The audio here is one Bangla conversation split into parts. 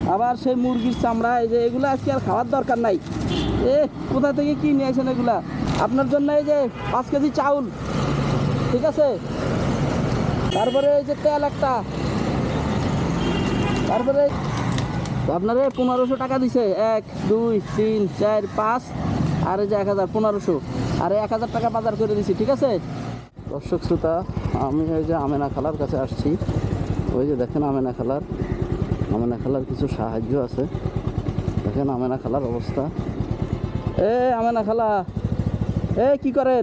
আবার সেই মুরগির চামড়া, এই যে এগুলো আজকে আর খাওয়ার দরকার নাই। কোথা থেকে কি নিয়ে আসেন এগুলা? আপনার জন্য এই যে 5 কেজি চাউল, ঠিক আছে, তারপরে এই যে তেল একটা, তারপরে আপনারে 1500 টাকা দিছে। 1 2 3 4 5 আর এই যে 1000, 1500 আর 1000 টাকা বাজার করে দিছি, ঠিক আছে। দর্শক শ্রোতা, আমি এই যে আমেনা খালার কাছে আসছি। ওই যে দেখেন আমেনা খালার কিছু সাহায্য আছে। দেখেন আমেনা খালার অবস্থা। আমেনা খালা, কি করেন?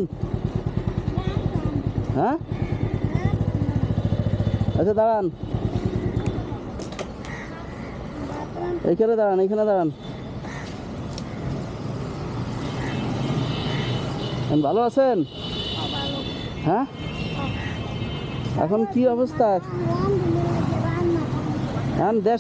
হ্যাঁ, আচ্ছা দাঁড়ান, এইখানে দাঁড়ান। ভালো আছেন? হ্যাঁ, এখন কি অবস্থা? এখন দেশ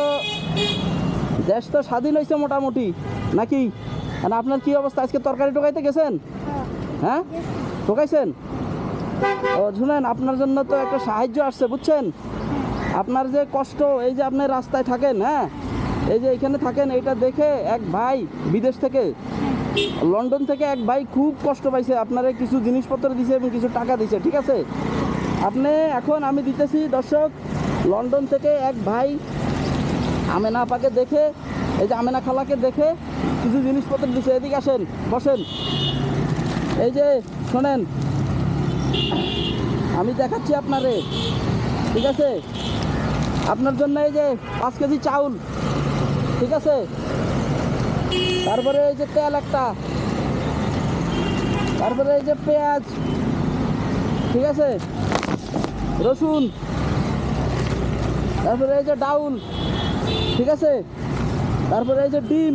তো স্বাধীন হয়েছে মোটামুটি, নাকি? আপনার কি অবস্থা? আজকে তরকারি টোকাইতে গেছেন? হ্যাঁ, টোকাইছেন? ও শুনেন, আপনার জন্য তো একটা সাহায্য আসছে, বুঝছেন? আপনার যে কষ্ট, এই যে আপনি রাস্তায় থাকেন, হ্যাঁ, এই যে এখানে থাকেন, এটা দেখে এক ভাই বিদেশ থেকে, লন্ডন থেকে এক ভাই খুব কষ্ট পাইছে। আপনারা কিছু জিনিসপত্র দিছে এবং কিছু টাকা দিছে, ঠিক আছে। আপনি এখন আমি দিতেছি। দর্শক, লন্ডন থেকে এক ভাই আমেনা আপাকে দেখে, এই যে আমেনা খালাকে দেখে কিছু জিনিসপত্র দিছে। এদিকে আসেন, বসেন। এই যে শোনেন, আমি দেখাচ্ছি আপনারে, ঠিক আছে। আপনার জন্য এই যে 5 কেজি চাউল, ঠিক আছে, তারপরে এই যে তেল একটা, তারপরে এই যে পেঁয়াজ, ঠিক আছে, রসুন, তারপরে এই যে ডাউল, ঠিক আছে, তারপরে এই যে ডিম,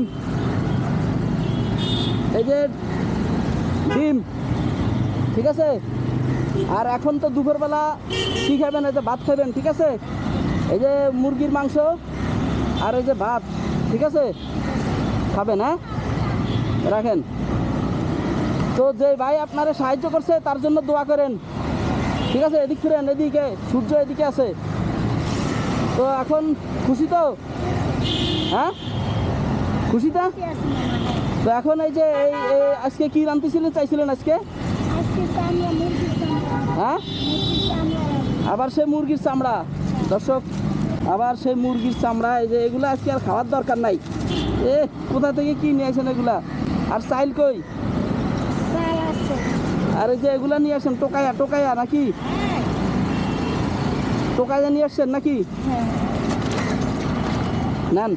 ঠিক আছে। আর এখন তো দুপুরবেলা কি খাবেন? এই যে ভাত খাবেন, ঠিক আছে। এই যে মুরগির মাংস আর এই যে ভাত, ঠিক আছে, খাবেন। হ্যাঁ, রাখেন। তো যে ভাই আপনারা সাহায্য করছে তার জন্য দোয়া করেন, ঠিক আছে। এদিক ফিরেন, এদিকে সূর্য এদিকে আছে। তো এখন খুশি তো? হ্যাঁ, খুশি তো? তো এখন এই যে এই আজকে কি চাইছিলেন আজকে? হ্যাঁ, আবার সেই মুরগির চামড়া। দর্শক, আবার সেই মুরগির চামড়া, এই যে এগুলো আজকে আর খাওয়ার দরকার নাই। কোথা থেকে কি নিয়ে আসেন এগুলা? আর চাইল কই? আর এই যে এগুলা নিয়ে আসেন টোকাইয়া নাকি? টোকাইয়া নিয়ে আসছেন নাকি? নেন।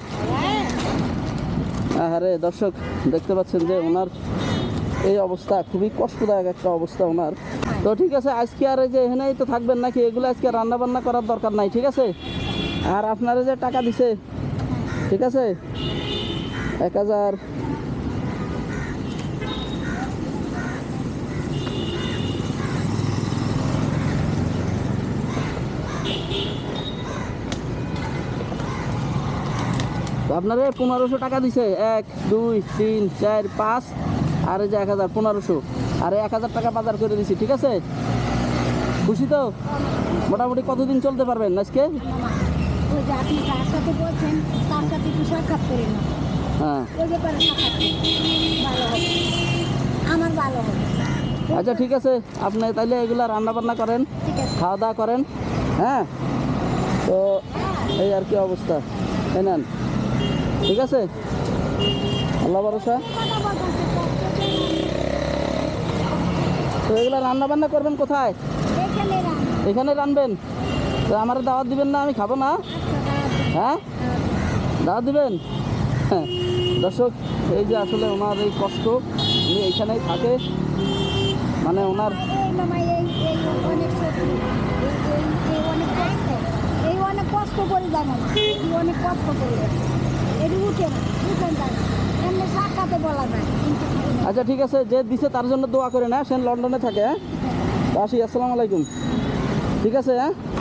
আরে দর্শক, দেখতে পাচ্ছেন যে ওনার এই অবস্থা, খুবই কষ্টদায়ক একটা অবস্থা ওনার। তো ঠিক আছে, আজকে আর এই যে এখানেই তো থাকবেন নাকি? এগুলো আজকে রান্না বান্না করার দরকার নাই, ঠিক আছে। আর আপনারা যে টাকা দিছে, ঠিক আছে, 1000। তো আপনারা 1500 টাকা দিছে। 1 2 3 4 5 আর এই যে 1000, 1500 আর 1000 টাকা বাজার করে দিছি, ঠিক আছে। খুশি তো? মোটামুটি কতদিন চলতে পারবেন আজকে? হ্যাঁ, আচ্ছা ঠিক আছে। আপনি তাইলে এগুলা রান্না বান্না করেন, খাওয়া দাওয়া করেন। হ্যাঁ, তো এই আর কি অবস্থা, নেন, ঠিক আছে। আল্লাহ ভরসা। তো এগুলা রান্না বান্না করবেন কোথায়? এখানে রানবেন। তো আমার দাওয়াত দিবেন না? আমি খাবো না। হ্যাঁ, দাওয়াত দিবেন। হ্যাঁ দর্শক, এই যে আসলে ওনার এই কষ্ট, উনি এইখানেই থাকে, মানে ওনার অনেক কষ্ট করে জানেন, অনেক কষ্ট করে বলা যায়। আচ্ছা ঠিক আছে, যে দিছে তার জন্য দোয়া করে না, সে লন্ডনে থাকে। হ্যাঁ, আসি, আসসালামু আলাইকুম, ঠিক আছে। হ্যাঁ।